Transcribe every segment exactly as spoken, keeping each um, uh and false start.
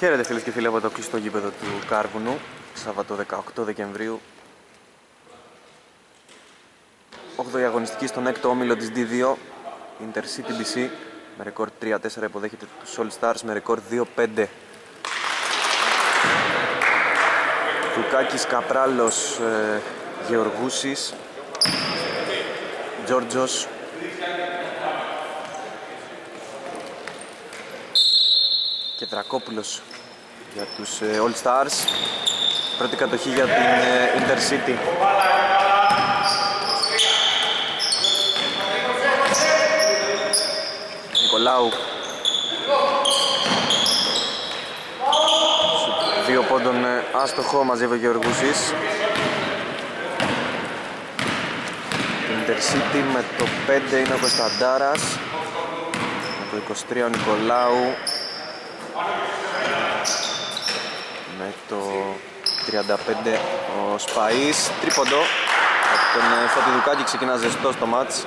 Χαίρετε φίλες και φίλοι από το κλειστό γήπεδο του Κάρβουνου, Σάββατο δεκαοκτώ Δεκεμβρίου. όγδοη αγωνιστική στον έκτο όμιλο της ντι δύο, Intercity μπι σι, με ρεκόρ τρία τέσσερα υποδέχεται τους All Stars με ρεκόρ δύο πέντε. Δουκάκης, Καπράλος, ε, Γεωργούσης, Τζόρτζος, και Δρακόπουλος για τους ε, All Stars. Πρώτη κατοχή για την ε, Intercity. Νικολάου, δύο πόντων ε, άστοχο, μαζεύει ο Γεωργούσης. Intercity με το πέντε είναι ο Κωνσταντάρας, με το είκοσι τρία ο Νικολάου, με το τριάντα πέντε ο Σπαΐς. Τρίποντο από τον Φώτη Δουκάκη, ξεκινά ζεστό στο μάτς.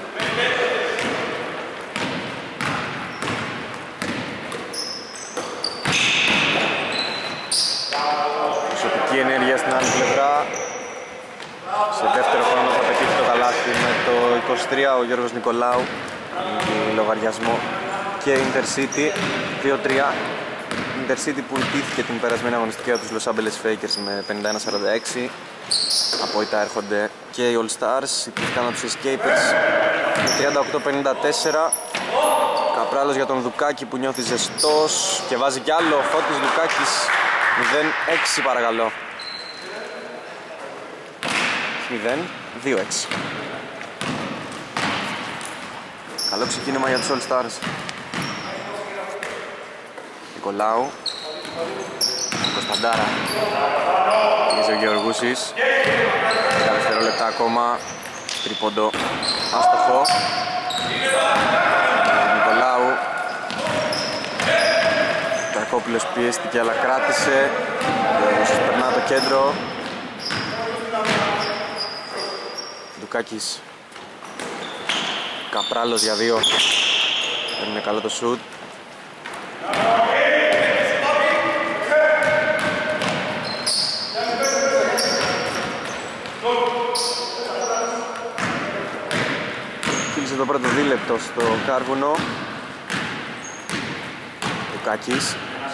Προσωπική ενέργεια στην άλλη πλευρά. Σε δεύτερο χρόνο θα πετύχει το καλάθι με το είκοσι τρία ο Γιώργος Νικολάου. Είναι λογαριασμό και Intercity δύο τρία. Intercity που ιτήθηκε την περασμένη αγωνιστική από τους Los Angeles Fakers με πενήντα ένα σαράντα έξι. Από ήττα έρχονται και οι All Stars, ιτήθηκαν από τους Escapers με τριάντα οκτώ πενήντα τέσσερα. Καπράλος για τον Δουκάκη που νιώθει ζεστός και βάζει κι άλλο. Φώτης Δουκάκης μηδέν έξι παρακαλώ. μηδέν δύο έξι. Καλό ξεκίνημα για τους All Stars. Νικολάου, Κωνσταντάρα, πήγε ο Γεωργούσης, δέκα δευτερόλεπτα ακόμα, τρίποντο άστοχο. Νικολάου, Καρκόπουλος πιέστηκε αλλά κράτησε, Γεωργούσης περνά το κέντρο. Δουκάκης, Καπράλος για δύο, είναι καλό το σουτ. Φίλησε το πρώτο δίλεπτο στο Κάρβουνο. Δουκάκης,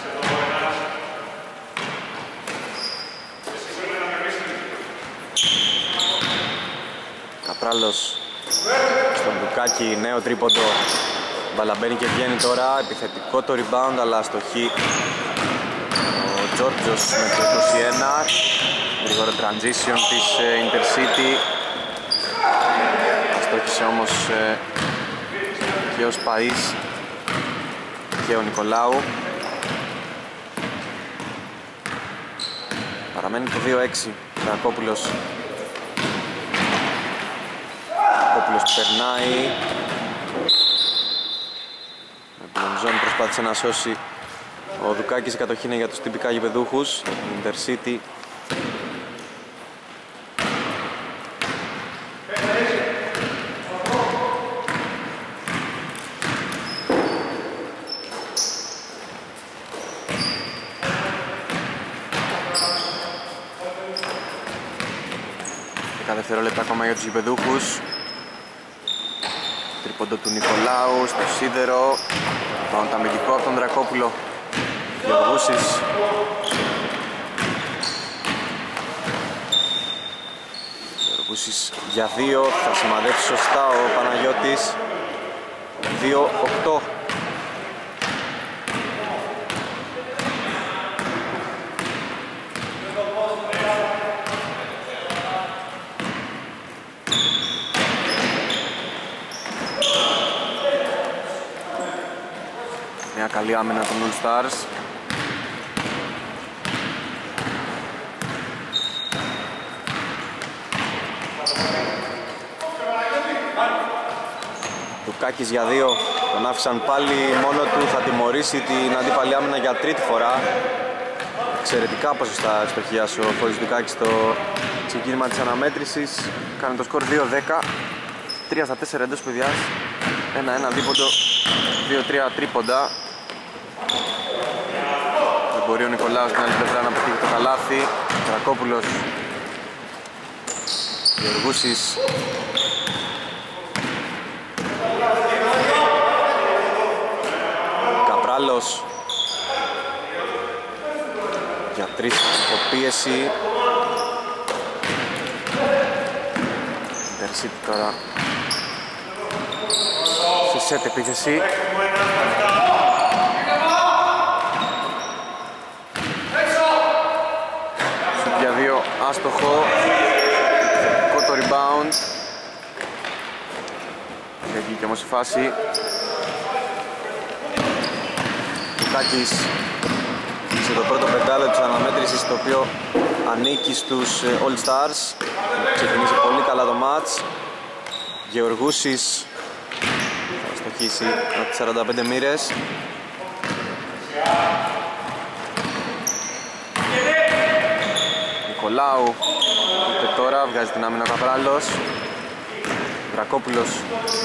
Καπράλος στον Δουκάκη, νέο τρίποντο. Μπαλαμπαίνει και βγαίνει τώρα, επιθετικό το rebound αλλά αστοχή ο Τζόρτζος με το είκοσι ένα. Γρήγορο transition της Intercity, αστόχησε όμως ε, και ο Σπαΐς και ο Νικολάου. Παραμένει το δύο έξι. Δρακόπουλος, Δρακόπουλος περνάει. Ζώνη προσπάθησε να σώσει ο Δουκάκης, η κατοχή είναι για τους τυπικά γηπεδούχους. Intercity δέκα δευτερόλεπτα ακόμα για τους γηπεδούχους. Τρίποντο του Νικολάου στο σίδερο. Τον ταμεγικό από τον Δρακόπουλο. Γεωργούσης. Γεωργούσης για δύο. Θα σημαδέψει σωστά ο Παναγιώτης. δύο οκτώ. Μια καλή άμυνα των All Stars. Δουκάκης για δύο, τον άφησαν πάλι μόνο του, θα τιμωρήσει την αντίπαλη άμυνα για τρίτη φορά. Εξαιρετικά ποσοστά ευστοχίας ο Φώτης Δουκάκης στο ξεκίνημα της αναμέτρησης. Κάνει το σκορ δύο δέκα, τρία στα τέσσερα εντός παιδιάς, ένα ένα δίποντο, δύο τρία τρίποντα. μπορεί ο Νικολάου στην άλλη πλευρά να πετύχει το καλάθι. Δρακόπουλος, Γεωργούσης, Καπράλος για τρεις υποπίεση. Τερσίτ τώρα σε σετ επίθεση. Σουτ για δύο, άστοχο. Θετικό το rebound. Δεν βγήκε όμως η φάση. Λουκάκης σε το πρώτο πεντάλεπτο της αναμέτρησης, το οποίο ανήκει στους All Stars. Ξεκινήσει πολύ καλά το μάτς. Γεωργούσης θα στοχίσει από τις σαράντα πέντε μοίρες. Νικολάου ούτε τώρα, βγάζει την άμυνα ο Καπράλος. Δρακόπουλος,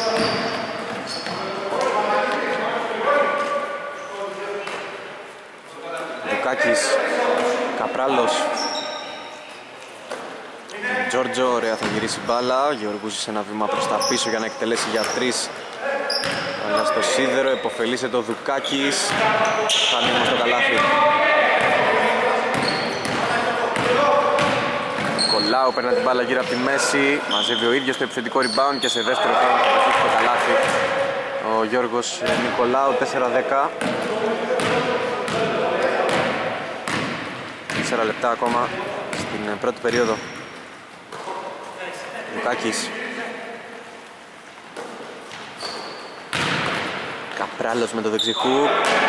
Λουκάκης, Καπράλος, Τζόρτζο, ωραία, θα γυρίσει μπάλα. Γεωργούσης ένα βήμα προς τα πίσω για να εκτελέσει για τρεις. Αλλά στο σίδερο επωφελείσαι το Δουκάκης. Χάνει όμως το καλάθι. Νικολάου παίρνει την μπάλα γύρω από τη μέση. Μαζεύει ο ίδιος το επιθετικό rebound και σε δεύτερο χρόνο θα πετύχει το καλάθι ο Γιώργος Νικολάου. τέσσερα δέκα. τέσσερα λεπτά ακόμα στην πρώτη περίοδο. Λουκάκης, Καπράλος με το δεξιχού.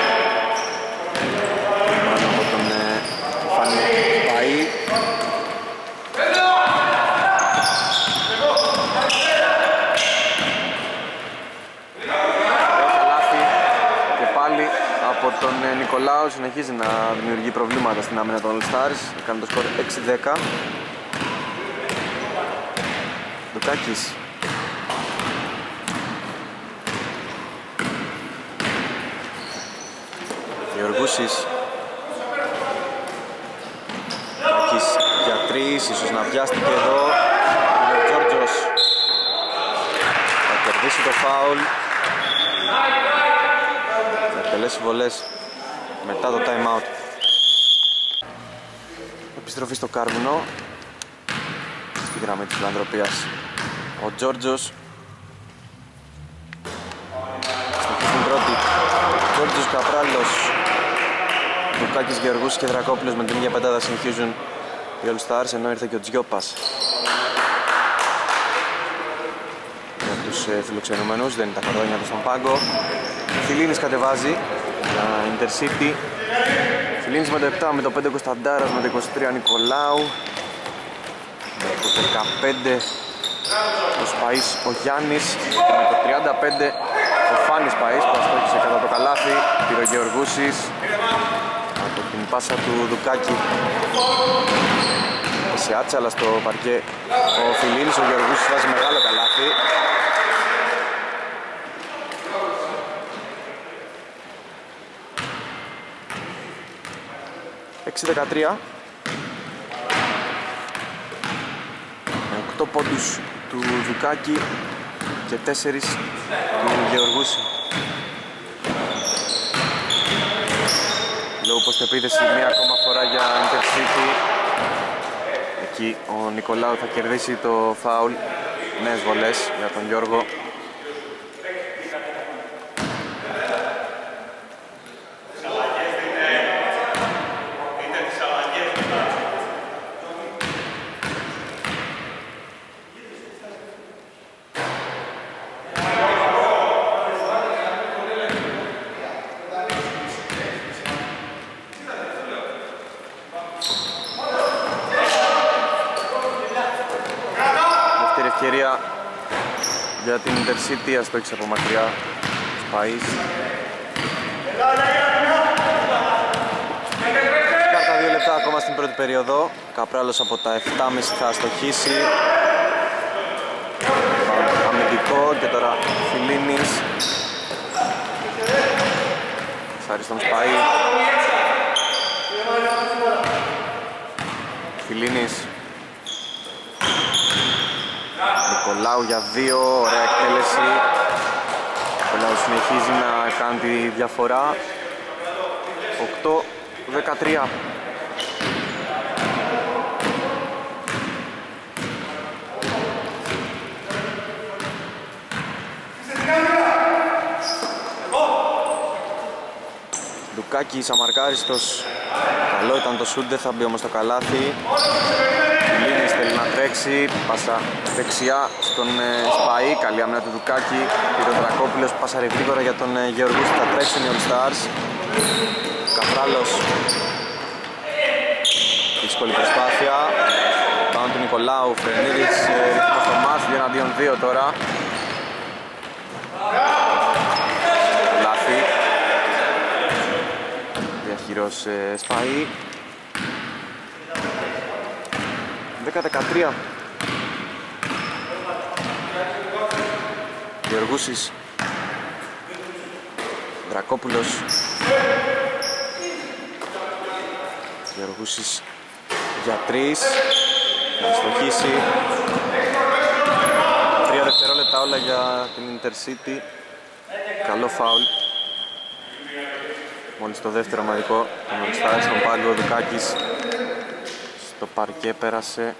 Πάνω από τον Φάνη Παΐ. Καλάθι και πάλι από τον Νικολάου. Συνεχίζει να δημιουργεί προβλήματα στην άμυνα των All Stars. Κάνει το σκορ έξι δέκα. Λουκάκης, Γεωργούσης, Λουκάκης για τρεις, ίσως να βιάστηκε εδώ. Είναι ο Τζόρτζος, θα κερδίσει το φάουλ. Θα εκτελέσει βολές μετά το time out. Επιστροφή στο Κάρβουνο, στη γραμμή της φιλανθρωπίας. Ο Τζόρτζος στην πρώτη. Τζόρτζος, Καπράλος, Λουκάκης, Γεωργούς και Δρακόπουλος με την ίδια πεντάδα συνεχίζουν οι All Stars, ενώ ήρθε και ο Τζιόπας για τους ε, φιλοξενούμενους. Δεν είναι τα καρδόνια του στον πάγκο. Φιλίνης κατεβάζει για Intercity. Φιλίνης με το επτά, με το πέντε Κωνσταντάρας, με το είκοσι τρία Νικολάου, με το δεκαπέντε ο Σπαΐς ο Γιάννης και με το τριάντα πέντε ο Φάνης Σπαΐς που αστόχησε κατά το καλάθι. Πήρε ο Γεωργούσης από την πάσα του Δουκάκη σε άτσαλα στο παρκέ ο Φιλίνης. Ο Γεωργούσης βάζει μεγάλο καλάθι. έξι δεκατρία με οκτώ πόντους του Δουκάκη και τέσσερις του Γεωργούση. Λόγω πως την επίθεση μία ακόμα φορά για Intercity. Εκεί ο Νικολάου θα κερδίσει το φάουλ. Νέες βολές για τον Γιώργο. Ευκαιρία για την Intercity, αστόχησε από μακριά Σπαΐς. Κάρτα δύο λεπτά ακόμα στην πρώτη περίοδο. Καπράλος από τα επτά κόμμα πέντε θα αστοχίσει. Αμυντικό και τώρα Φιλίνης. Σάρι στον Σπαΐ. Φιλίνης. Νικολάου για δύο, ωραία εκτέλεση. Νικολάου συνεχίζει να κάνει τη διαφορά. οκτώ δεκατρία. Λουκάκης αμαρκάριστος. Καλό ήταν το σούντ, δεν θα μπει όμως το καλάθι. Λίνης θέλει να τρέξει. Πάσα δεξιά στον ε, Σπαΐ. Καλή άμυνα του Λουκάκη. Πήρε ο Δρακόπουλος που πάσαρε γρήγορα για τον ε, Γεωργούς. Θα τρέξουν οι All Stars. Καφράλος. Δύσκολη προσπάθεια. Πάνω του Νικολάου. Φρενίδης ε, ρυθμός στο μάτς. δύο εναντίον δύο τώρα. Λάθη. Διαχειρός ε, Σπαΐ. δέκα δεκατρία. Γεωργούσης. Δρακόπουλος. Γεωργούσης για τρεις. Θα στοχίσει. Τρία δευτερόλεπτα όλα για την Intercity. Καλό φάουλ. Μόλις το δεύτερο ομαδικό των All Stars στον πάγκο. Ο Δουκάκης στο παρκέ πέρασε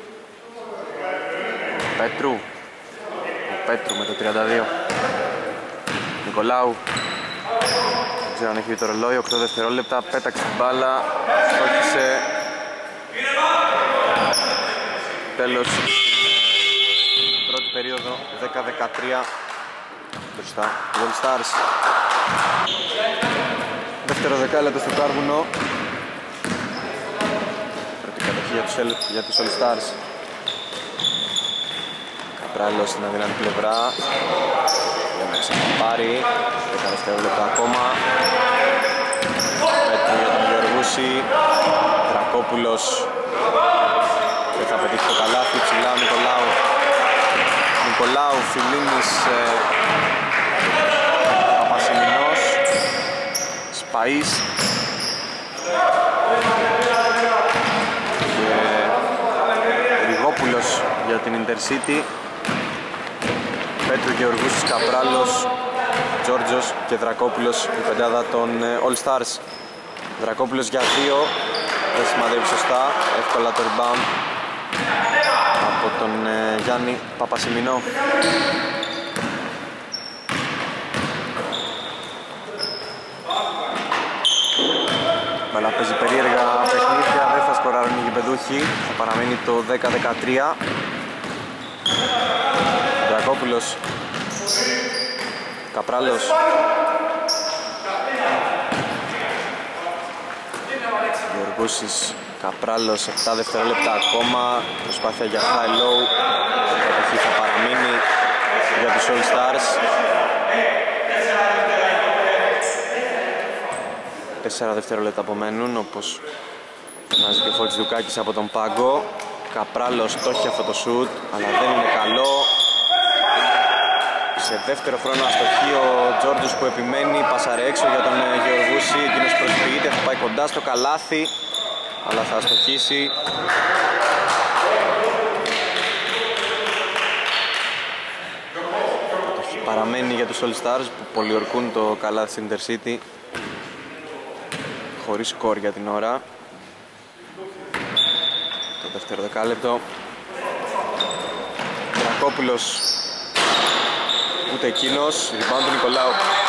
ο Πέτρου. Ο Πέτρου με το τριάντα δύο. Νικολάου. Δεν ξέρω αν έχει δει το ρολόι. οκτώ δευτερόλεπτα. Πέταξε την μπάλα. Στόχισε. Τέλος. Πρώτη περίοδο. δέκα δεκατρία. Μπροστά. All Stars. Δεύτερο δεκάλεπτο στο Κάρβουνο. Πρώτη κατοχή για τους, για τους All Stars. Καπράλος στην αδυνατή πλευρά. Για να ξαναπάρει. δέκα δευτερόλεπτα ακόμα. Πέτρου για τον Γεωργούση. Δρακόπουλος. Δεν θα πετύχει το καλάθι. Ψηλά ο Νικολάου. Νικολάου, Φιλίνης. Ε, Παπασημινός. Σπαΐς. Και Ριγόπουλος για την Intercity. Πέτρου, Γεωργούσης, Καπράλος, Τζόρτζος και Δρακόπουλος, η πεντάδα των All Stars. Δρακόπουλος για δύο, δεν σημαδεύει σωστά, εύκολα το rebound από τον ε, Γιάννη Παπασημινό. Μπαλά παίζει περίεργα παιχνίδια, δεν θα σκοράρουν οι γηπεδούχοι, θα παραμείνει το δέκα δεκατρία. Δρακόπουλος. Καπράλος. Γεωργούσης. Καπράλος, επτά δευτερόλεπτα ακόμα. Προσπάθεια για high low. Εκεί θα παραμείνει για τους All Stars. Τέσσερα δευτερόλεπτα απομένουν, όπως φωνάζει και ο Φώτης Λουκάκης από τον πάγκο. Καπράλος στόχει αυτό το σουτ, αλλά δεν είναι καλό. Σε δεύτερο χρόνο αστοχεί ο Τζόρτζος που επιμένει, πασαρε έξω για τον Γεωργούση, εκείνος προσποιείται, θα πάει κοντά στο καλάθι, αλλά θα αστοχίσει. Παραμένει για τους All Stars που πολιορκούν το καλάθι στην Intercity, χωρίς σκορ για την ώρα. Το δεύτερο δεκάλεπτο. Δρακόπουλος. Ούτε εκείνος. Rebound του Νικολάου.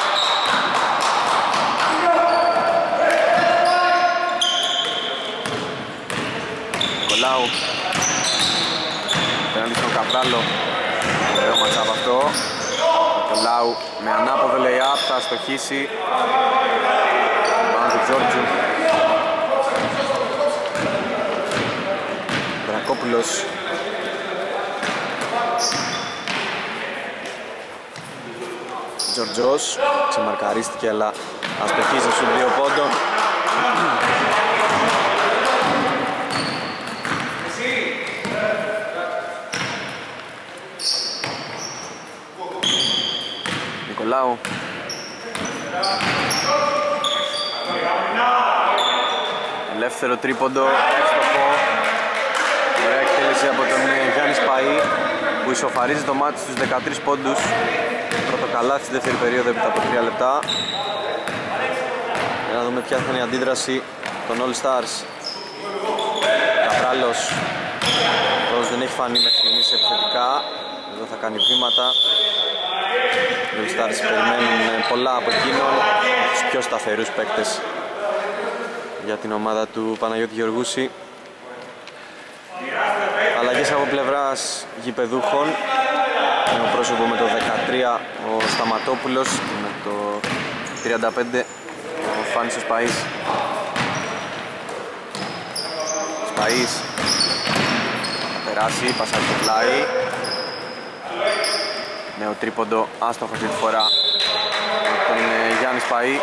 Νικολάου. Πέραν στον Καπράλο. Ωραίο ματσά από αυτό. Νικολάου με ανάποδο lay-up θα αστοχίσει. Rebound του Τζόρτζου. Δρακόπουλος. Τζορτζός ξεμαρκαρίστηκε, αλλά αστοχίζει στους δύο πόντων. Νικολάου. Ελεύθερο τρίποντο, εύστοχο. Ωραία εκτέλεση από τον Γιάννη Σπαΐ που ισοφαρίζει το μάτι στους δεκατρείς πόντους. Πρώτο καλάθι στη δεύτερη περίοδο έπειτα από τρία λεπτά. Για να δούμε ποια θα είναι η αντίδραση των All Stars. Καπράλος, όμως δεν έχει φανεί μέχρι στιγμής επιθετικά. Εδώ θα κάνει βήματα. Οι All Stars περιμένουν πολλά από εκείνον, τους πιο σταθερούς παίκτες για την ομάδα του Παναγιώτη Γεωργούση. Αλλαγές από πλευράς γηπεδούχων. Νέο πρόσωπο με το δεκατρία ο Σταματόπουλος και με το τριάντα πέντε ο Φάνης ο Σπαΐς. Σπαΐς θα περάσει, πασάρει στο πλάι. Νέο τρίποντο, άστοχο αυτή τη φορά από τον Γιάννη Σπαΐ.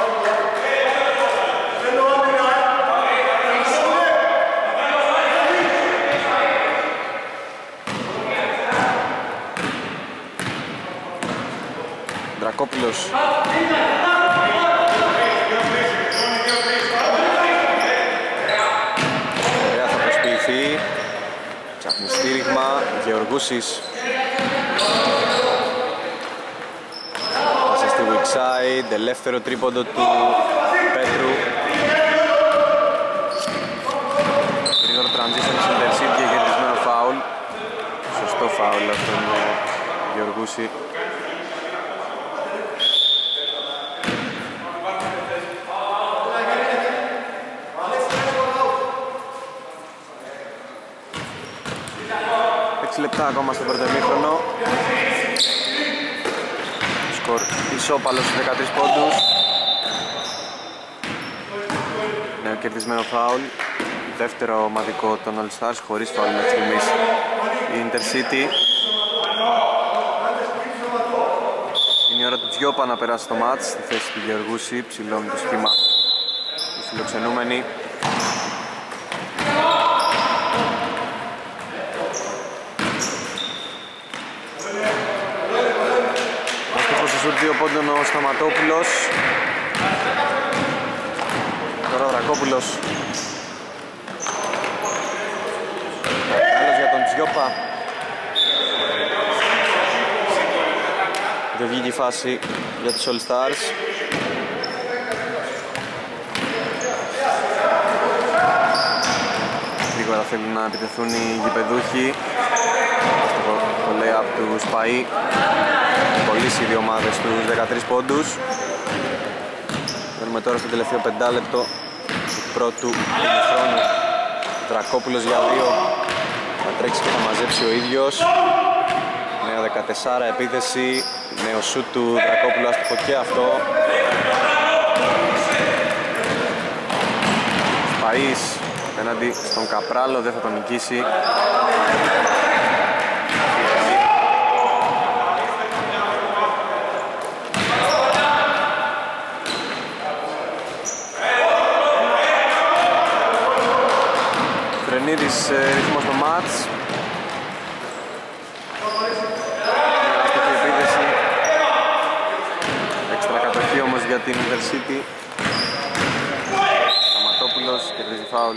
Δρακόπουλος. Ωραία, θα προσποιηθεί. Ψάχνει στήριγμα. Γεωργούσης. Πάσα στη weak side. Ελεύθερο τρίποντο του Πέτρου. Γρήγορο transition στην intercept και κερδισμένο φάουλ. Σωστό φάουλ από τον Γεωργούση. έξι λεπτά ακόμα στο πρώτο ημίχρονο. Σκορ ισόπαλος στους δεκατρείς πόντους. Νέο κερδισμένο φάουλ. Δεύτερο ομαδικό των All Stars χωρίς φάουλ μέχρι στιγμής η Intercity. Είναι η ώρα του Τζιόπα να περάσει το μάτς στη θέση του Γεωργούση. Ψηλώνει το σχήμα οι φιλοξενούμενοι. Δύο πόντων ο Σταματόπουλος. Τώρα ο Δρακόπουλος. Άλλος για τον Τζιόπα. Δεν βγήκε η φάση για τους All Stars. Γρήγορα θέλουν να επιτεθούν οι γηπεδούχοι. Το lay-up του Σπαΐ. Κολλήσει οι δύο ομάδες στους δεκατρείς πόντους. Παίρνουμε τώρα στο τελευταίο πεντάλεπτο του πρώτου ημιχρόνου. Δρακόπουλος για δύο. Θα τρέξει και θα μαζέψει ο ίδιος. Νέο δεκατέσσερα επίθεση. Νέο σουτ του Δρακόπουλου, άστοχο και αυτό. Σπαΐς απέναντι στον Καπράλο, δεν θα τον νικήσει. Φρενίδης ρυθμό στο μάτς. Αστοχή επίθεση. Έξτρα κατοχή όμως για την Intercity. Σταματόπουλος κερδίζει φάουλ.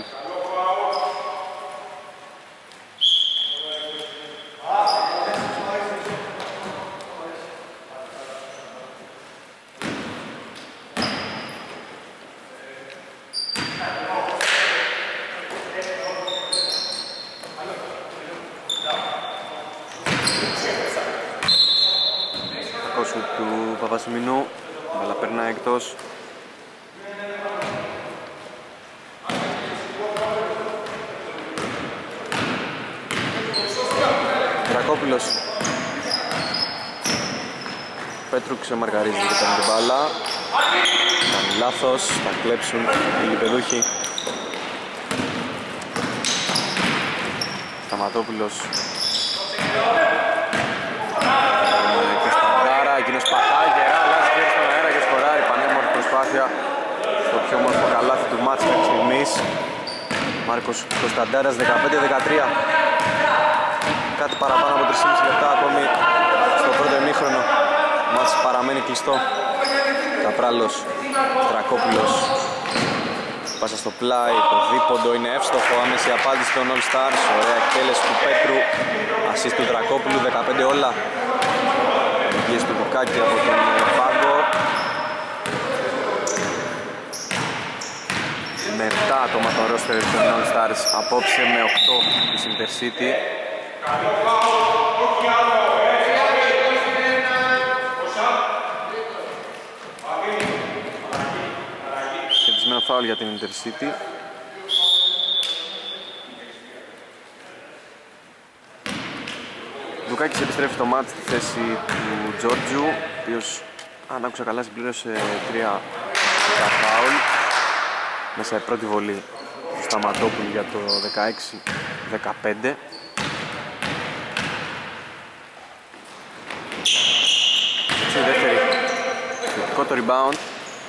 Του Παπασημινού, αλλά περνάει εκτός. Δρακόπουλος. Πέτρου ξεμαργαρίζει και κάνει την μπάλα. Κάνει λάθος, θα κλέψουν οι γηπεδούχοι. Σταματόπουλος. Εκείνος πατάει γερά, αλλάζει χέρι στον αέρα και σκοράρει. Πανέμορφη προσπάθεια στο πιο όμορφο καλάθι του μάτς μέχρι στιγμής. Μάρκος Κωνσταντάρας δεκαπέντε δεκατρία. Κάτι παραπάνω από τρία και μισό λεπτά ακόμη στο πρώτο ημίχρονο. Ο μάτς παραμένει κλειστό. Καπράλος, Δρακόπουλος. Πάσα στο πλάι, το δίποντο είναι εύστοχο, άμεση απάντηση των All Stars. Ωραία εκτέλεση του Πέτρου, ασίστ του Δρακόπουλου, δεκαπέντε όλα. Οδηγίες του Δουκάκη από τον πάγκο. Με επτά άτομα το ρόστερ των All Stars, απόψε με οκτώ της Intercity. Κερδισμένο φάουλ για την Intercity. Δουκάκης επιστρέφει στο μάτς στη θέση του Τζόρτζου, ο οποίος, αν άκουσα καλά, συμπλήρωσε τρία φάουλ μέσα σε πρώτη βολή του Σταματόπουλου για το δεκαέξι δεκαπέντε. Η δεύτερη, θετικό το rebound.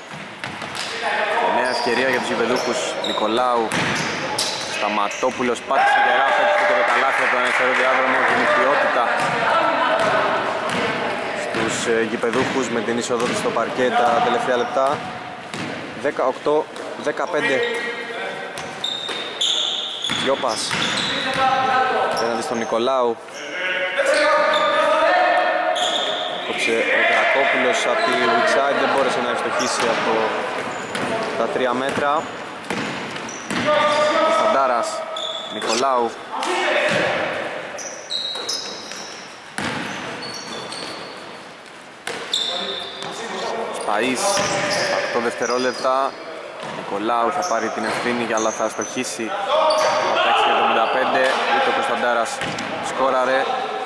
Νέα ευκαιρία για τους γηπεδούχους. Νικολάου, Σταματόπουλος πάτησε γερά, πέτυχε και το καλάθι από τον αριστερό διάδρομο και η ποιότητα στους γηπεδούχους με την είσοδο του στο παρκέ τα τελευταία λεπτά. Δεκαοκτώ δεκαπέντε. Γιώπας απέναντι στον Νικολάου. Κόψε ο Δρακόπουλος από τη weak side, δεν μπόρεσε να ευστοχίσει από τα τρία μέτρα. Ο Φαντάρας, Νικολάου. Σπαΐς, οκτώ δευτερόλεπτα. Νικολάου θα πάρει την ευθύνη αλλά θα αστοχίσει. Τα έξι εβδομήντα πέντε, ούτε ο Κωνσταντάρας σκόραρε.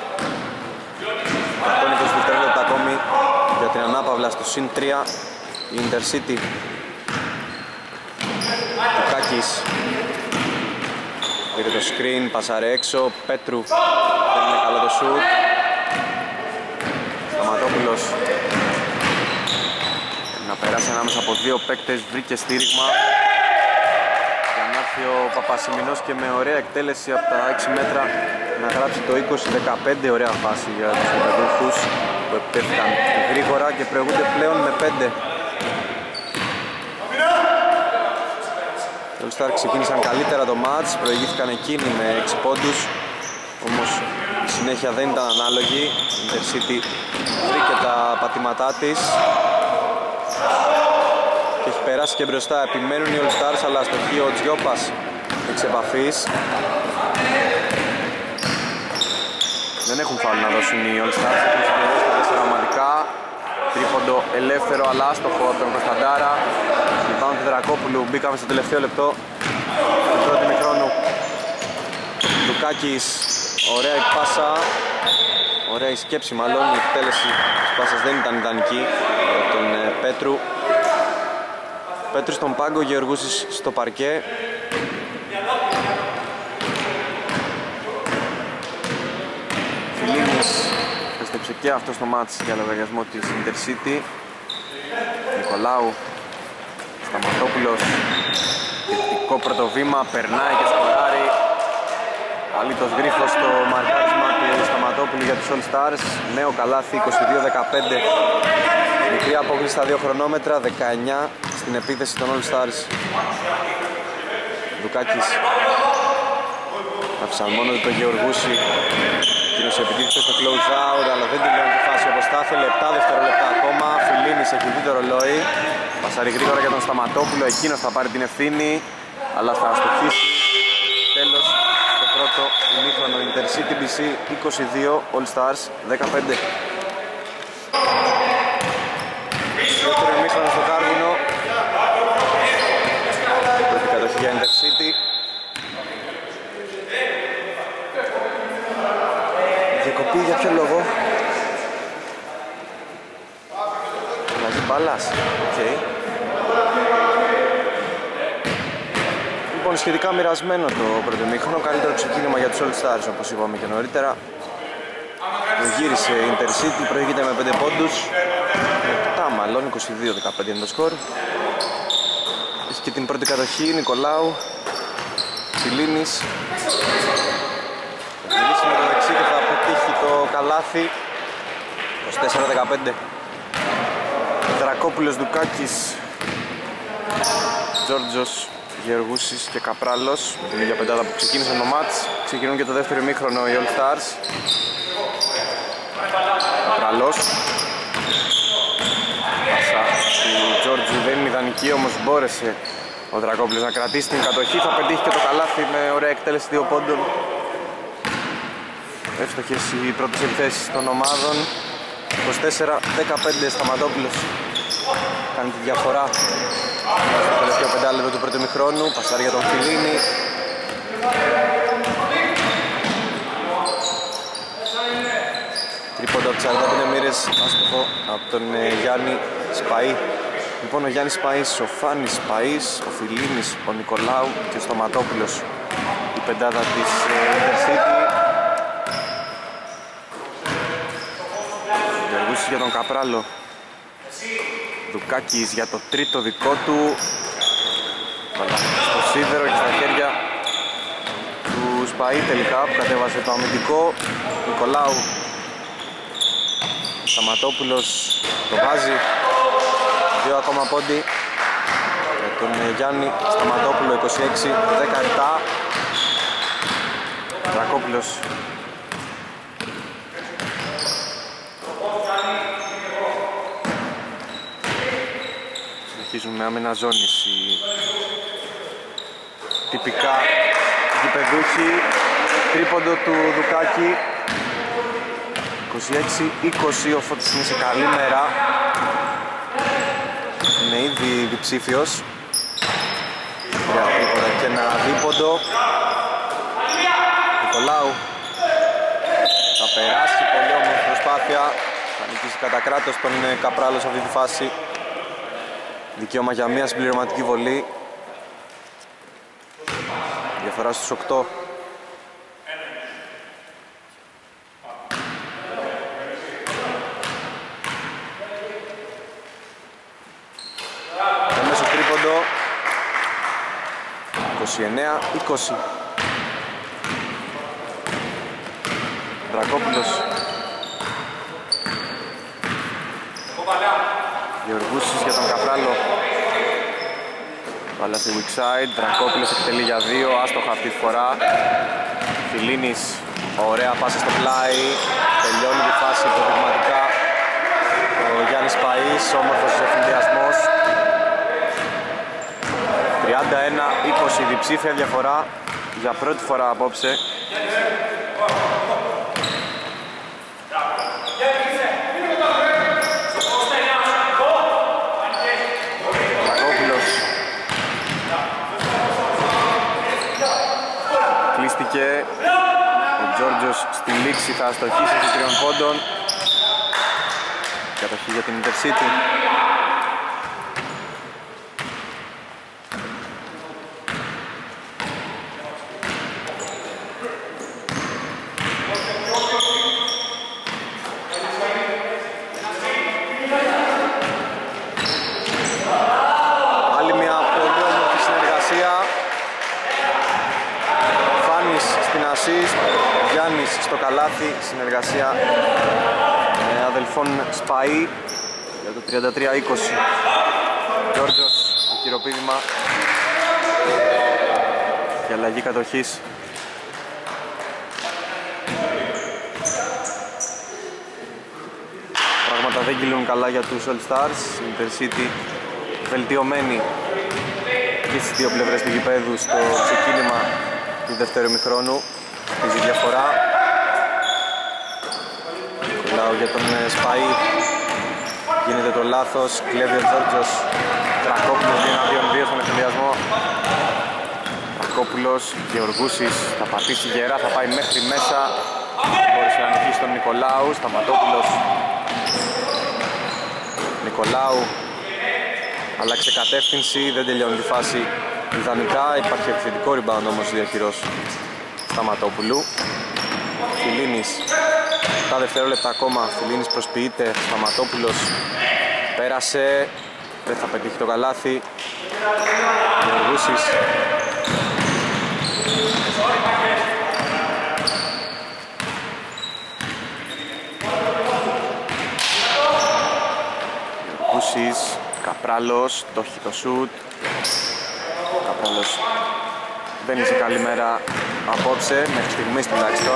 εκατόν είκοσι δευτερόλεπτα ακόμη για την ανάπαυλα στο συν τρία η Intercity. Τουκάκης πήρε το screen, πασάρε έξω, Πέτρου δεν είναι καλό το shoot. Σταματόπουλος να περάσει ανάμεσα από δύο παίκτες, βρήκε στήριγμα για να έρθει ο Παπασημινός και με ωραία εκτέλεση από τα έξι μέτρα να γράψει το είκοσι δεκαπέντε. Ωραία φάση για τους γηπεδούχους που επιτέθηκαν γρήγορα και προηγούνται πλέον με πέντε. Οι All Stars ξεκίνησαν καλύτερα το μάτς, προηγήθηκαν εκείνοι με έξι πόντους, όμως η συνέχεια δεν ήταν ανάλογη. Η Intercity βρήκε τα πατήματά της και έχει περάσει και μπροστά. Επιμένουν οι All Stars αλλά αστοχεί ο Τζιόπας εξ επαφής. Δεν έχουν φάουλ να δώσουν οι All Stars, έχουν συμπληρώσει τα τέσσερα ομαδικά. Τρίποντο ελεύθερο αλλά άστοχο από τον Κωνσταντάρα. Rebound του Δρακόπουλου, μπήκαμε στο τελευταίο λεπτό του πρώτου ημιχρόνου. Λουκάκης, ωραία η πάσα, ωραία η σκέψη μάλλον, η εκτέλεση της πάσας δεν ήταν ιδανική από τον ε, Πέτρου. Πέτρου στον πάγκο, Γεωργούσης στο παρκέ. Φιλίνης έστρεψε και αυτό στο μάτς για λογαριασμό της Intercity. Νικολάου, Σταματόπουλος, θετικό πρώτο βήμα, περνάει και σκοράρει. Αλήτος γρίφος στο μαρκάρισμα του Σταματόπουλου για τους All Stars. Νέο καλάθι, είκοσι δύο δεκαπέντε. Μικρή απόκληση στα δύο χρονόμετρα, δεκαεννιά στην επίθεση των All Stars. Δουκάκης αψαλμόνονται το Γεωργούση. Εκείνος επιτίθεται στο close out, αλλά δεν τελειώνει τη φάση όπως θα ήθελε. επτά δευτερόλεπτα ακόμα. Φιλίνης έχει δει το ρολόι. Πασάρει γρήγορα για τον Σταματόπουλο. Εκείνος θα πάρει την ευθύνη, αλλά θα αστοχίσει. Τέλος το πρώτο ημίχρονο. Intercity μπι σι είκοσι δύο, All Stars δεκαπέντε. Δεύτερο ημίχρονο στο Κάρβινο. Πρώτη κατοχή για Intercity. Διακοπή για ποιο λόγο? Αλλαγή μπάλας. Okay. Λοιπόν, σχετικά μοιρασμένο το πρώτο ημίχρονο. Καλύτερο ξεκίνημα για τους All Stars όπως είπαμε και νωρίτερα. Γύρισε η Intercity, προηγείται με πέντε πόντους. επτά μάλλον, είκοσι δύο δεκαπέντε είναι το σκορ. Έχει και την πρώτη κατοχή, Νικολάου. Φιλίνης. Θα γυρίσει με το δεξί και θα πετύχει το καλάθι. είκοσι τέσσερα δεκαπέντε. Δρακόπουλος, Δουκάκης, Τζόρτζος, Γεωργούσης και Καπράλος, την ίδια πεντάδα που ξεκίνησαν το μάτς. Ξεκινούν και το δεύτερο ημίχρονο οι All Stars. Καπράλος. Πάσα του Τζόρτζου δεν είναι ιδανική, όμως μπόρεσε ο Δρακόπουλος να κρατήσει την κατοχή. Θα πετύχει και το καλάθι με ωραία εκτέλεση δύο πόντων. Εύστοχες οι πρώτες επιθέσεις των ομάδων. είκοσι τέσσερα δεκαπέντε Σταματόπουλος κάνει τη διαφορά στο τελευταίο πεντάλεπτο του πρώτου ημιχρόνου. Πασάρει για τον Φιλίνη. Τρίποντο από τις σαράντα πέντε μοίρες, άστοχο από τον ε, Γιάννη Σπαΐ. Λοιπόν, ο Γιάννης Σπαΐς, ο Φάνης Σπαΐς, ο Φιλίνης, ο Νικολάου και ο Σταματόπουλος, η πεντάδα της ε, Intercity. Γεωργούσης για τον Καπράλο. Δουκάκης για το τρίτο δικό του. Στο σίδερο και στα χέρια του Σπαΐ τελικά που κατέβασε το αμυντικό. Νικολάου. Σταματόπουλος το βάζει. Δύο ακόμα πόντι για τον Γιάννη Σταματόπουλο. Είκοσι έξι δεκαεπτά. Δρακόπουλος. Συνεχίζουν με άμενα ζώνης οι τυπικά γηπεδούχοι. Τρίποντο του Δουκάκη. είκοσι έξι είκοσι, ο Φώτης είναι σε καλή μέρα. Είναι ήδη διψήφιος. Ωραία τρίποντα και ένα δίποντο. Νικολάου. Θα περάσει, πολύ όμορφη προσπάθεια. Θα νικήσει κατά κράτος τον Καπράλο σε αυτή τη φάση. Δικαίωμα για μια συμπληρωματική βολή. Διαφορά στους οκτώ. Έμεσο τρίποντο. είκοσι εννέα είκοσι. Δρακόπουλος. Γεωργούσης για τον Καπράλο. Βάλα στη weak side, Δρακόπουλος εκτελεί για δύο, άστοχα αυτή τη φορά. Φιλίνης, ωραία πάσα στο πλάι, τελειώνει τη φάση υποδειγματικά. Ο Γιάννης Παΐς, όμορφος ευθυνδιασμός. τριάντα ένα είκοσι, διψήφια διαφορά για πρώτη φορά απόψε. Κλείστηκε. Ο Τζόρτζος στη λήξη θα αστοχίσει στους τριών πόντων. Κατοχή για την Intercity. Άλλη μια πολύ όμορφη συνεργασία. Φάνης στην assist, Γιάννης στο καλάθι, συνεργασία με αδελφών Σπαΐ για το τριάντα τρία είκοσι. Γιώργος, το χειροπήδημα και αλλαγή κατοχής. Πράγματα δεν κυλούν καλά για τους All Stars. Η Intercity βελτιωμένη και στις δύο πλευρές του γηπέδου στο ξεκίνημα του δεύτερου ημιχρόνου. Χτίζει διαφορά. Νικολάου για τον Σπαΐ. Γίνεται το λάθος. Κλέβει ο Τζόρτζος. Δρακόπουλος για ένα δύο δύο στον ευθυνδιασμό. Δρακόπουλος, Γεωργούσης θα πατήσει γερά, θα πάει μέχρι μέσα. Μπορείς να νικήσει τον Νικολάου. Σταματόπουλος. Νικολάου. Αλλάξε κατεύθυνση, δεν τελειώνει τη φάση ιδανικά. Υπάρχει επιθετικό rebound όμως διαχειρός Σταματόπουλου. Φιλίνης, τα δευτερόλεπτα ακόμα. Φιλίνης προσποιείται, Σταματόπουλος πέρασε, δεν θα πετύχει το καλάθι. Γεωργούσης. Γεωργούσης, Καπράλος, το έχει το σουτ. Καπράλος δεν είσαι καλή μέρα απόψε, μέχρι στιγμής τουλάχιστον.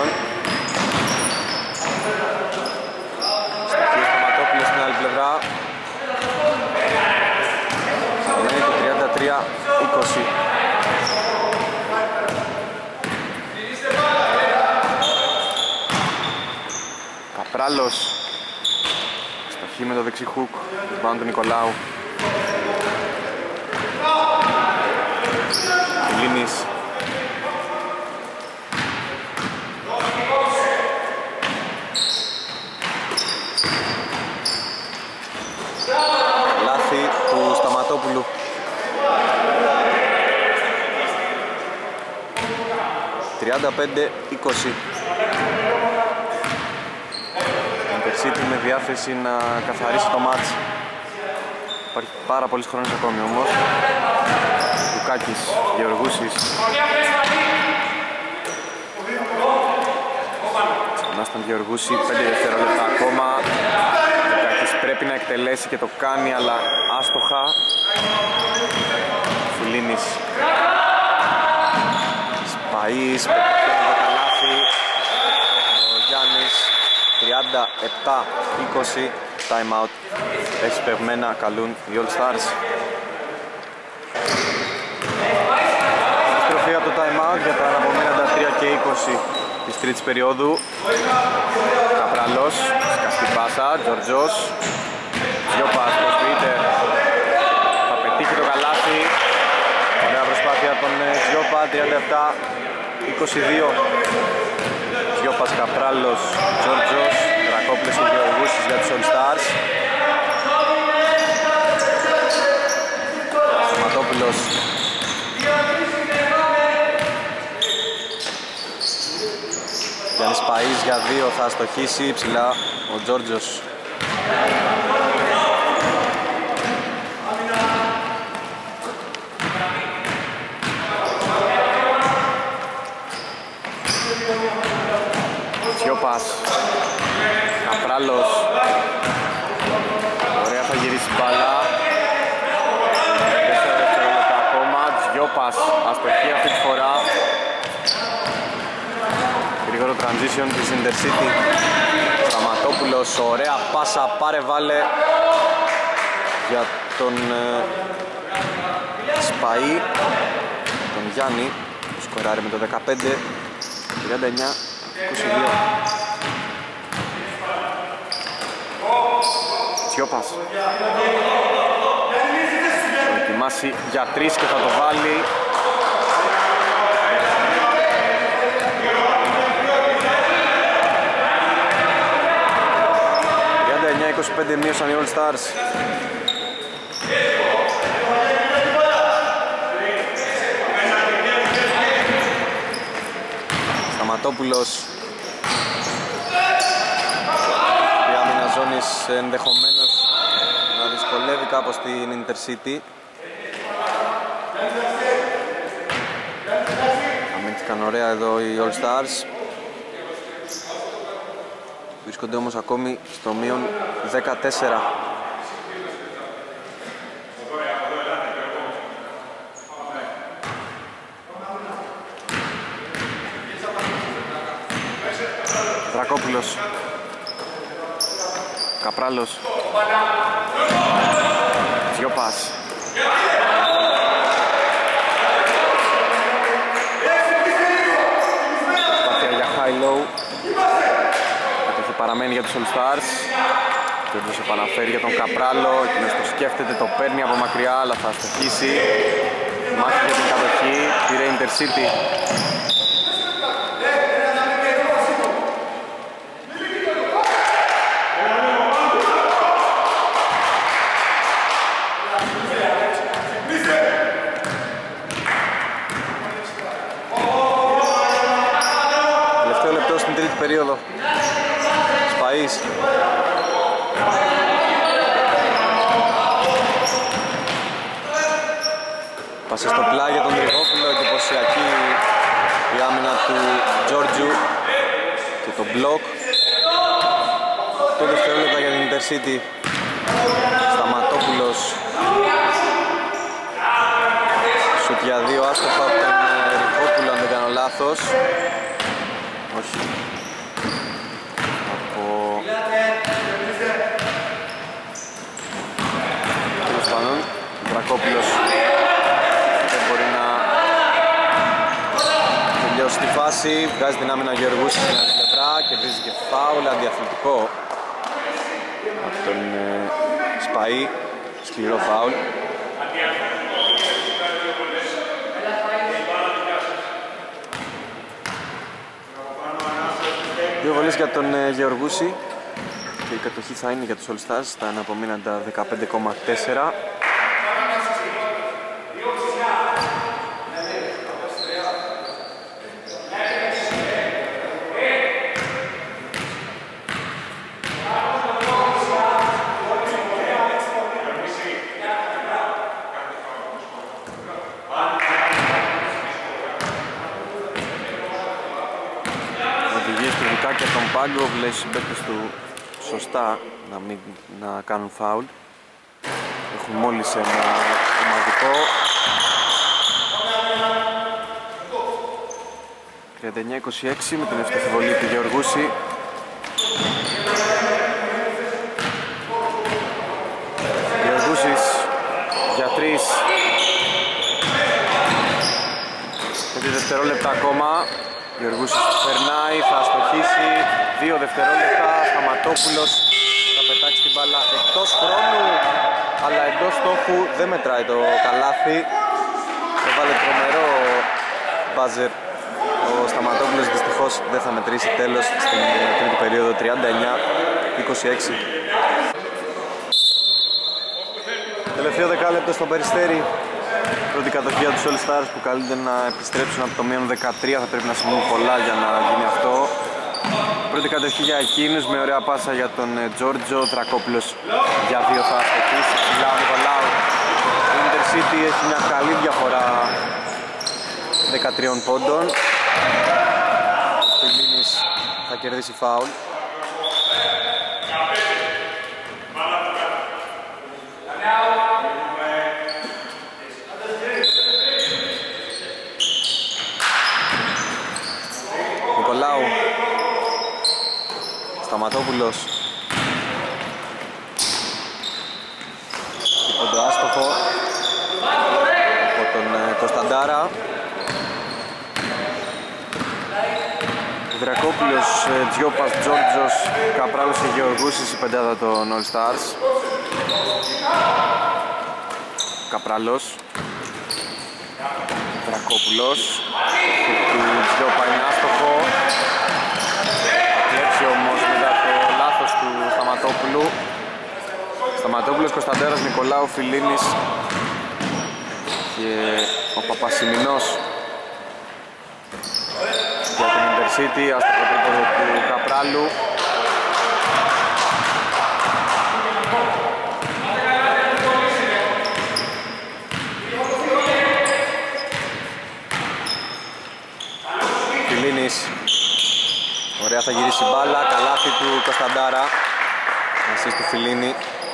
Στοιχείο Σταματόπουλος στην άλλη πλευρά. Μένει το τριάντα τρία είκοσι. Καπράλος στοχή με το δεξί χουκ πάνω του Νικολάου. Λίνης. Λάθη του Σταματόπουλου. τριάντα πέντε είκοσι. Intercity με διάθεση να καθαρίσει το μάτς. Υπάρχει πάρα πολύς χρόνος ακόμη όμως. Λουκάκης, Γεωργούσης. Ξανά στον Γεωργούση, πέντε δευτερόλεπτα ακόμα. Λουκάκης πρέπει να εκτελέσει και το κάνει, αλλά άστοχα. Φουλίνης. Σπαΐς, πετυχαίνει το καλάθι. Ο Γιάννης, τριάντα επτά είκοσι, time out. Εξυπευμένα καλούν οι All Stars. Επιστροφή από το time out για τα αναπομείναντα τρία και είκοσι της τρίτης περίοδου. Καπράλος, σκαστή πάσα, Τζορτζός. Τζιόπας, το Twitter. Θα πετύχει το καλάθι. Ωραία προσπάθεια από τον Τζιόπα, τριάντα επτά είκοσι δύο. Τζιόπας, Καπράλος, Τζορτζός. Δρακόπλες και Γεωργούσης για τους All Stars. Σταματόπουλος. Γιάννης Παΐς για δύο, θα αστοχίσει ψηλά ο Τζόρτζος. Τσιόπας. Καπράλος. Ωραία, θα γυρίσει μπάλα. τέσσερα δευτερόλεπτα ακόμα. Τσιόπας, αστοχή αυτή τη φορά. Γρήγορο transition της Intercity. Σταματόπουλος, ωραία πάσα, πάρε βάλε για τον ε, Σπαΐ, τον Γιάννη, που σκοράρει με το δεκαπέντε τριάντα εννιά είκοσι δύο. Τσιόπας. Θα ετοιμάσει για τρεις και θα το βάλει. τριάντα εννιά είκοσι πέντε μείωσαν οι All Stars. Σταματόπουλος. Η άμυνα ζώνης ενδεχομένως να δυσκολεύει κάπως την Intercity. Αμήνθηκαν ωραία εδώ οι All Stars. Βρίσκονται όμως ακόμη στο μείον δεκατέσσερα. Δρακόπουλος. Καπράλος. Τσιόπας. Προσπάθεια για high-low. Κατοχή παραμένει για τους All Stars. Τζόρτζος επαναφέρει για τον Καπράλο. Εκείνος το σκέφτεται, το παίρνει από μακριά, αλλά θα αστοχίσει. Μάχη για την κατοχή. Πήρε Intercity. Περίοδο. Σπαΐς. Πάσε στο πλάγι για τον Τριγόπουλο, εντυπωσιακή η άμυνα του Τζόρτζου και το μπλοκ. Το δευτερόλεπτα για την Intercity. Σταματόπουλος. Σουτ για λάθος. Όχι. Από... τέλος πάντων, ο Δρακόπουλος δεν μπορεί να τελειώσει τη φάση. Βγάζει την άμυνα ο Γεωργούσης στην άλλη πλευρά και βρίζει και φάουλ αντιαθλητικό από τον ε, Σπαΐ. Σκληρό φάουλ. Δύο βολές για τον ε, Γεωργούση και η κατοχή θα είναι για τους All Stars στα αναπομείναντα δεκαπέντε κόμμα τέσσερα. Πάγκο, βλέπει οι παίκτες του σωστά να, μην, να κάνουν φάουλ. Έχουν μόλις ένα ομαδικό. τριάντα εννιά είκοσι έξι με την εύστοχη βολή του Γεωργούση. Γεωργούσης για τρεις. πέντε δευτερόλεπτα ακόμα. Γεωργούσης περνάει, θα αστοχίσει. Δύο δευτερόλεπτα. Σταματόπουλος θα πετάξει την μπάλα εκτός χρόνου, αλλά εντός στόχου. Δεν μετράει το καλάθι. Έβαλε τρομερό μπάζερ ο Σταματόπουλος. Δυστυχώς δεν θα μετρήσει. Τέλος στην τρίτη περίοδο. Τριάντα εννιά είκοσι έξι. Τελευταίο δεκάλεπτο στο Περιστέρι. Πρώτη κατοχή για τους All Stars που καλούνται να επιστρέψουν από το μείον δεκατρία. Θα πρέπει να συμβούν πολλά για να γίνει αυτό. Πρώτη κατοχή για εκείνους με ωραία πάσα για τον Τζόρτζο. Δρακόπουλος για δύο θα αστοχίσει. Ψηλά ο Νικολάου. Η Intercity έχει μια καλή διαφορά δεκατρία πόντων. Ο Φιλίνης θα κερδίσει φάουλ. Σταματόπουλος. Πόντο άστοχο από τον Κωνσταντάρα. Δρακόπουλος, Τζιόπας, Τζόρτζος, Καπράλος και Γεωργούσης, η πεντάδα των All Stars. Καπράλος. Δρακόπουλος. Και του Τζιόπα είναι άστοχο. Όμως μετά το λάθος του Σταματόπουλου. Σταματόπουλος, Κωνσταντέρας, Νικολάου, Φιλίνης και ο Παπασημινός για την Intercity. Άστοχο τρίποδο του Καπράλου. Φιλίνης. Ωραία, θα γυρίσει μπάλα, καλάθι του Κωνσταντάρα. Ασίστ του Φιλίνη.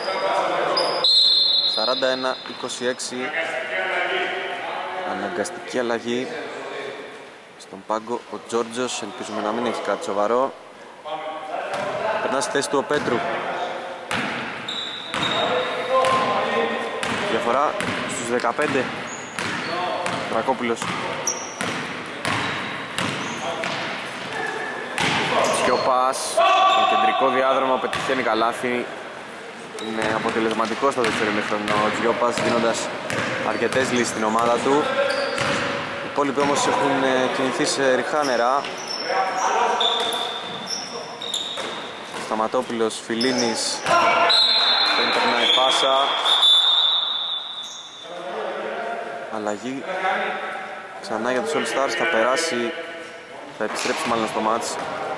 σαράντα ένα είκοσι έξι. Αναγκαστική αλλαγή στον πάγκο ο Τζόρτζος. Ελπίζουμε να μην έχει κάτι σοβαρό. Περνά στη θέση του ο Πέτρου. Διαφορά στους δεκαπέντε. Δρακόπουλος. Σιωπάς, το κεντρικό διάδρομο πετυχαίνει καλάθι. Είναι αποτελεσματικός στο δεύτερο ημίχρονο ο Τζιόπας, δίνοντας αρκετές λύσεις στην ομάδα του. Οι υπόλοιποι όμως έχουν κινηθεί σε ριχά νερά. Σταματόπουλος, Φιλίνης, δεν περνάει πάσα. Αλλαγή ξανά για τους All Stars, θα περάσει, θα επιστρέψει μάλλον στο μάτς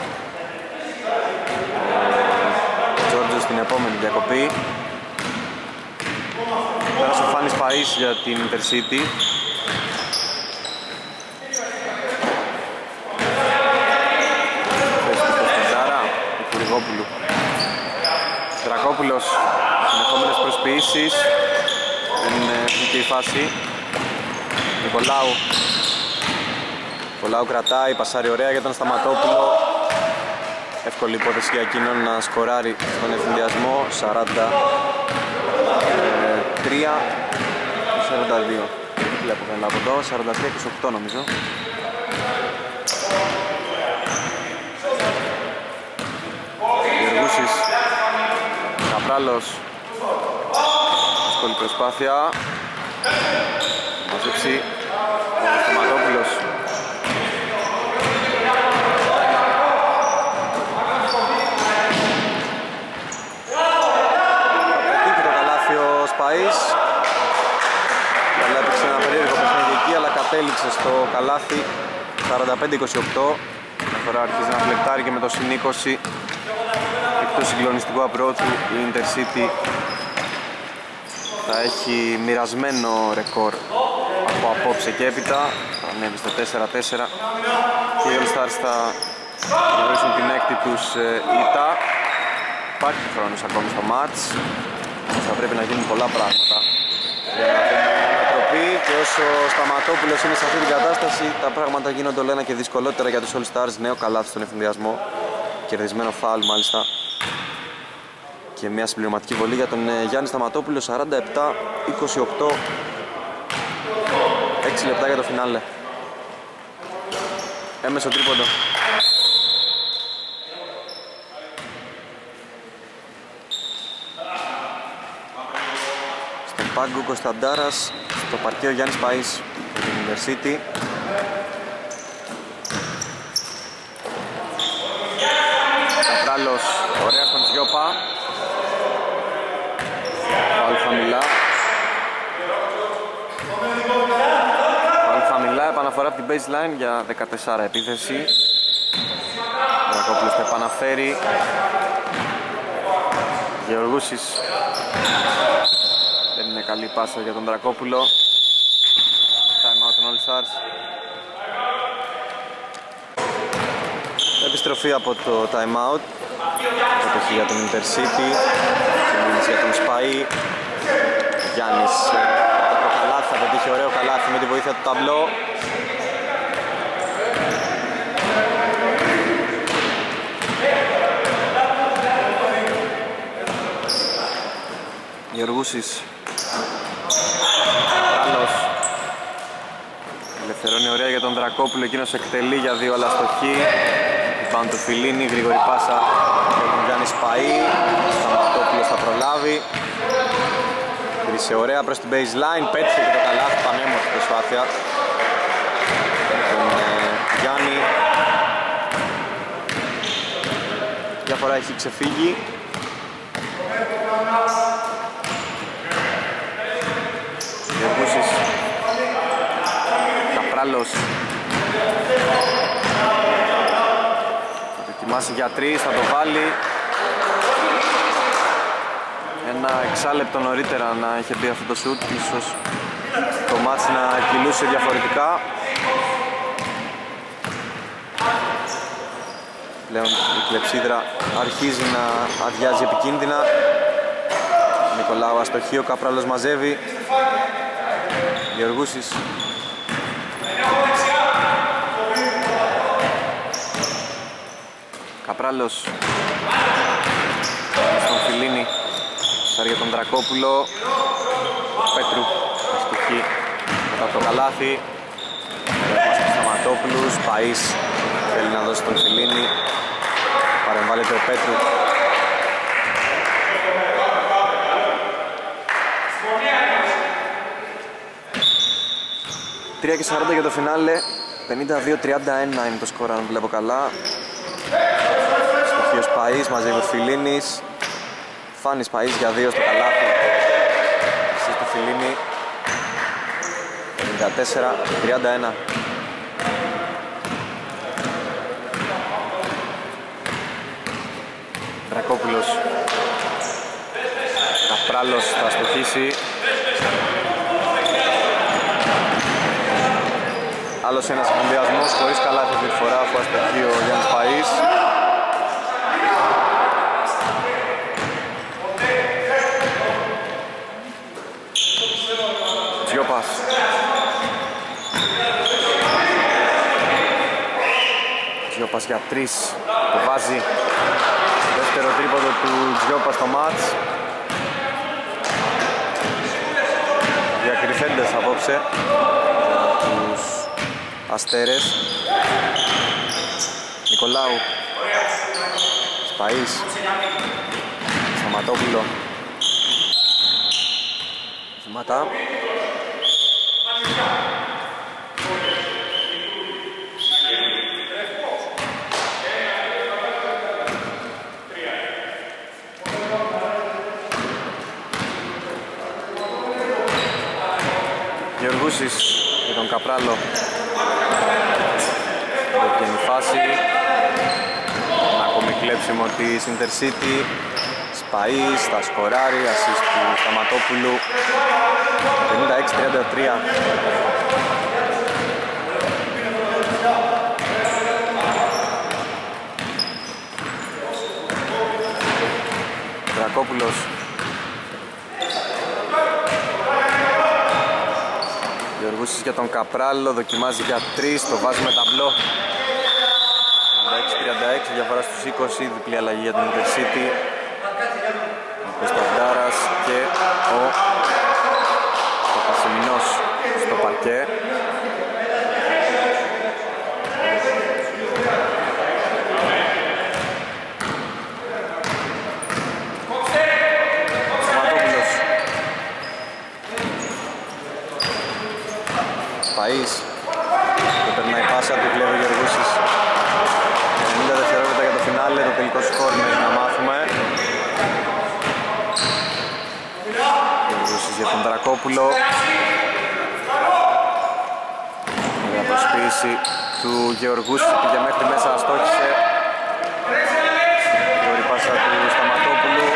Τζόρτζο στην επόμενη διακοπή. Πέρασε ο Φάνης Παΐς για την Intercity. Θέση του Κωνσταντάρα, του Κουριγόπουλου. Δρακόπουλος, συνεχόμενες προσποιήσεις. Δεν βγήκε η φάση. Νικολάου. Νικολάου κρατάει, πασάρει ωραία για τον Σταματόπουλο. Εύκολη υπόθεση για εκείνον να σκοράρει στον ευθυνδιασμό. Σαράντα τρία σαράντα δύο. Δεν βλέπω καλά από εδώ, σαράντα τρία είκοσι οκτώ νομίζω. Γεργούσης, Καπράλος. Εύκολη προσπάθεια. Μαζέψει ο Σταματόπουλος. Πετύχει το καλάθι ο Σπαΐς. Καλά έπαιξε ένα περίεργο παιχνίδι εκεί, αλλά κατέληξε στο καλάθι. Σαράντα πέντε είκοσι οκτώ. Μια φορά αρχίζει να φλεκτάρει και με το συν είκοσι. Εκτός συγκλονιστικού απρόθου η Intercity θα έχει μοιρασμένο ρεκόρ από απόψε και έπειτα. Θα ανέβει στο τέσσερα τέσσερα και οι All Stars θα γνωρίσουν την έκτη τους ήττα. Υπάρχει χρόνος ακόμη στο μάτς. Θα πρέπει να γίνουν πολλά πράγματα για να δούμε ανατροπή, και όσο ο Σταματόπουλος είναι σε αυτή την κατάσταση τα πράγματα γίνονται όλο ένα και δυσκολότερα για τους All Stars. Νέο καλάθι στον ευθυνδιασμό, κερδισμένο φάουλ μάλιστα, και μια συμπληρωματική βολή για τον Γιάννη Σταματόπουλο. Σαράντα επτά είκοσι οκτώ, έξι λεπτά για το φινάλε. Έμεσο τρίποντο. Στον πάγκο Κωνσταντάρας, στο παρκείο Γιάννης Παΐς για την Intercity. Καπράλος, ωραία στον Ζιώπα. Πάλι χαμηλά. Πάλι χαμηλά, επαναφορά από την baseline για δεκατέσσερα επίθεση. Ο Δρακόπουλος θα επαναφέρει. Γεωργούσης. Δεν είναι καλή πάσα για τον Δρακόπουλο. Time out των All Stars. Επιστροφή από το time out. Κατοχή για τον Intercity. Συμβούληση για τον Σπαΐ. Γιάννης από το καλάθι, θα πετύχει ωραίο καλάθι με τη βοήθεια του ταμπλό. Γεωργούσης. Άλλος. Ελευθερώνει ωραία για τον Δρακόπουλο, εκείνος εκτελεί για δύο αλλά στοχή. Πάνω του Φιλίνη, γρήγορη πάσα για τον Γιάννη Σπαΐ. Σταματόπουλος θα προλάβει. Γύρισε ωραία προς την baseline, πέτυχε και το καλάθι, πανέμορφη προσπάθεια τον ε, Γιάννη. Μια φορά έχει ξεφύγει. Γεργούσης. Καπράλος. Θα το ετοιμάσει για τρεις, θα το βάλει. Ένα εξάλεπτο νωρίτερα να είχε μπει αυτό το σουτ, ίσως το μάτς να κυλούσε διαφορετικά. Πλέον η κλεψίδρα αρχίζει να αδειάζει επικίνδυνα. Νικολάου αστοχή, ο Καπράλος μαζεύει. Γεωργούσης. Καπράλος. Στον Φιλίνη. Σάρει για τον Δρακόπουλο. Ο Πέτρου αστοχή μετά το καλάθι. Έχουμε στον Σταματόπουλους. Παΐς θέλει να δώσει τον Φιλίνη. Παρεμβάλλεται ο Πέτρου. τρία και σαράντα για το φινάλε. πενήντα δύο τριάντα ένα είναι το σκορ αν βλέπω καλά. Στοχείο Σπαΐς μαζεύει ο Φιλίνης. Φάνης Παΐς για δύο στο καλάθι. Εσείς το Φιλίνη. πενήντα τέσσερα τριάντα ένα. Δρακόπουλος. Καπράλος θα στοχίσει. Άλλος ένας συνδυασμός χωρίς καλάθι αυτή τη φορά που αστοχεί ο Γιάννης Παΐς. Τζιόπας. Τζιόπας για τρεις, το βάζει. Δεύτερο τρίποντο του Τζιόπα στο μάτς. Διακριθέντες απόψε τους Αστέρες. Νικολάου, Σπαΐς, Σταματόπουλο, Ζηματά. Γεωργούσης για τον Καπράλο. Δεν βγαίνει φάση. Ένα ακόμη κλέψιμο της Intercity. Σπαΐς, θα σκοράρει, ασίστ του Σταματόπουλου. πενήντα έξι τριάντα τρία. Δρακόπουλος. Γεωργούσης για τον Καπράλο, δοκιμάζει για τρεις, το βάζει με ταμπλό. πενήντα έξι τριάντα έξι, διαφορά στους είκοσι, διπλή αλλαγή για την Intercity. Ο Κωνσταντάρας και ο Παπασημινός στο παρκέ. Σπαΐς, δεν περνάει πάσα, του κλέβει ο Γεωργούσης. ενενήντα δευτερόλεπτα για το φινάλε, το τελικό σκορ μέχρι να μάθουμε. Γεωργούσης για τον Δρακόπουλο. Για προσποίηση του Γεωργούσης, πήγε μέχρι μέσα, αστόχησε. Γεωργή πάσα του Σταματόπουλου.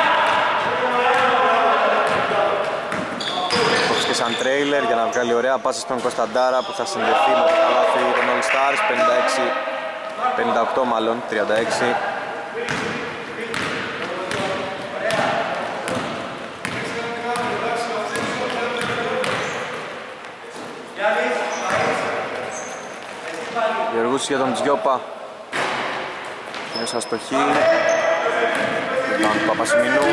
Σαν τρέιλερ για να βγάλει ωραία πάσα στον Κωνσταντάρα που θα συνδεθεί με το καλάθι των All Stars. πενήντα έξι πενήντα οκτώ μάλλον, τριάντα έξι. Γεωργούσης για τον Τζιόπα. Μέσα αστοχή. Για τον Παπασημινού.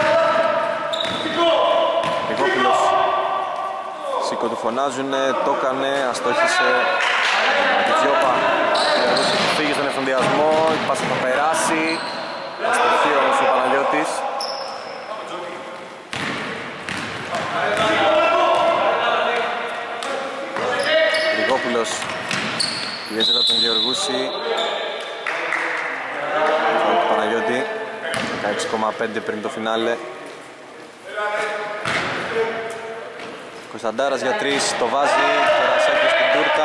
Νικόπουλος. Σίκο του φωνάζουνε, το έκανε, αστόχησε τον Τζιόπα. Γεωργούσης φύγει στον ευθυνδιασμό, η πάσα θα περάσει. Αστοχή όμως ο Παναγιώτης. Νικόπουλος πιέζεται τον Γεωργούση. Τον Παναγιώτη, δεκαέξι κόμμα πέντε πριν το φινάλε. Κωνσταντάρας για τρεις, το βάζει, Τερασάκη στην τούρτα.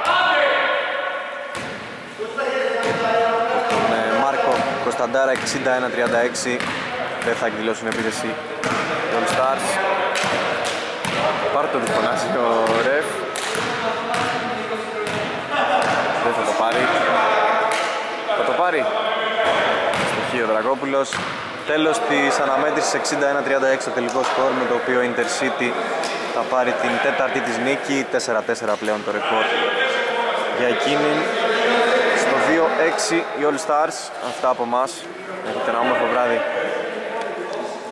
Τον ε, Μάρκο Κωνσταντάρα, εξήντα ένα τριάντα έξι. Δεν θα εκδηλώσουν επίθεση οι All Stars. Πάρ' το τι φωνάζει ο ρεφ. Δεν θα το πάρει. Θα το πάρει. Στοχή ο Δρακόπουλος. Τέλος της αναμέτρησης, εξήντα ένα τριάντα έξι το τελικό σκορ, με το οποίο η Intercity θα πάρει την τέταρτη της νίκη, τέσσερα τέσσερα πλέον το ρεκόρ για εκείνη. Στο δύο έξι οι All Stars. Αυτά από μας. Έχετε ένα όμορφο βράδυ.